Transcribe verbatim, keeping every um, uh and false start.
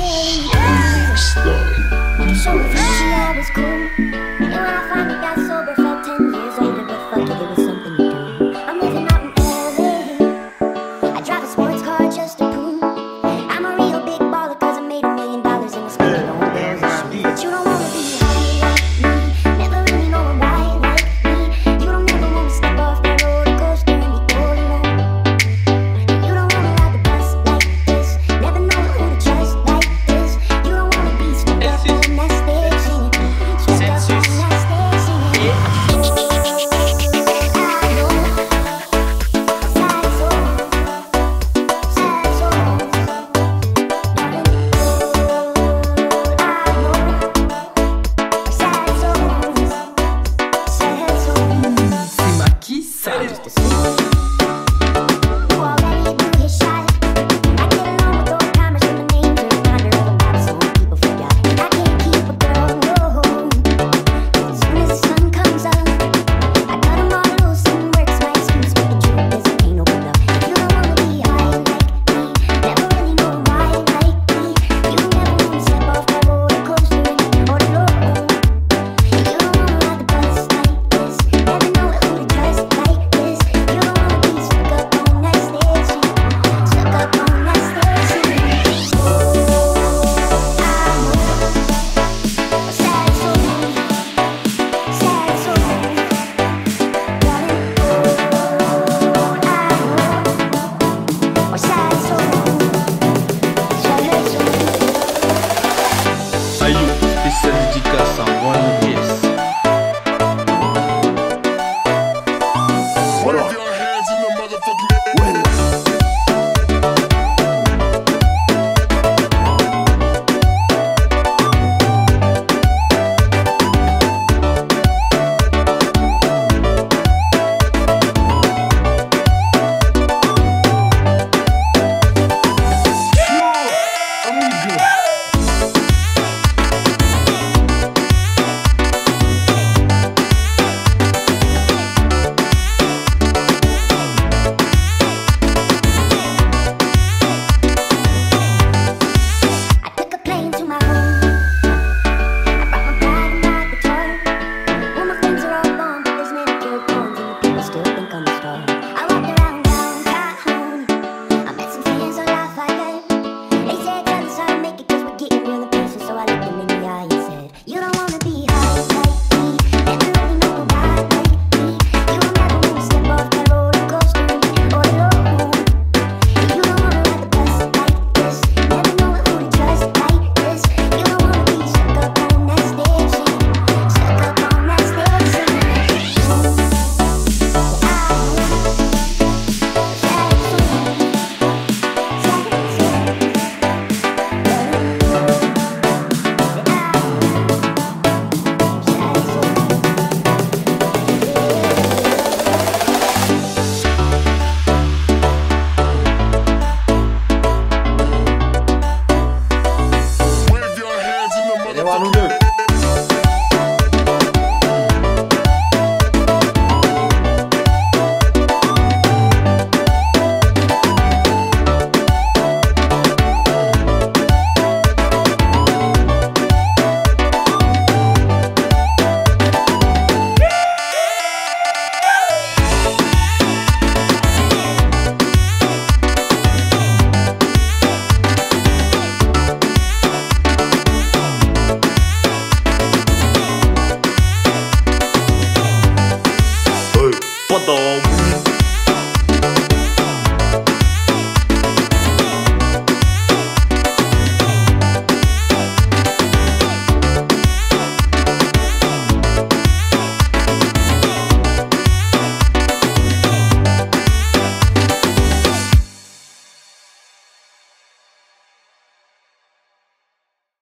Show me I was cool. And when I finally got sober, felt ten years older, but fuck it, it was something to do. I'm living out in L A. I drive a sports car just to prove I'm a real big baller, cause I made a million dollars in a school on bills and shoes. But you don't wanna be high like me, never really knowing why like me. You don't ever wanna step off that roller coaster and be all alone. You don't wanna ride the bus like this, never know who to trust like this. You don't wanna be stuck up on that stage singing, stuck up on that stage singing. Potom